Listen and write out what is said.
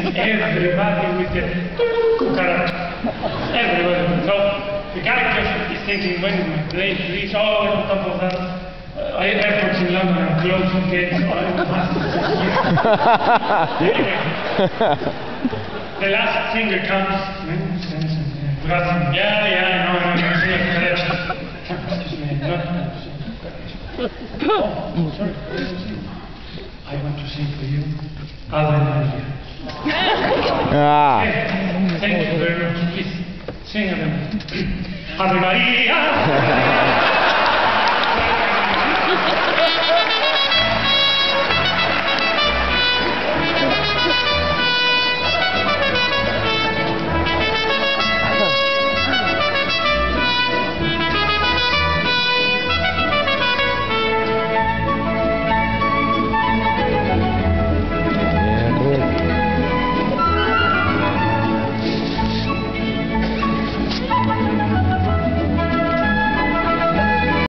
everybody with the cucaracha. Everybody. So the guy just is thinking, when my plane leaves, oh, on top of that, airports in London are closed gates. The last singer comes, yeah, I know, excuse me, oh, sorry. I want to sing for you, Ave Maria. Thank you very much. Please, sing Ave Maria. Ave Maria.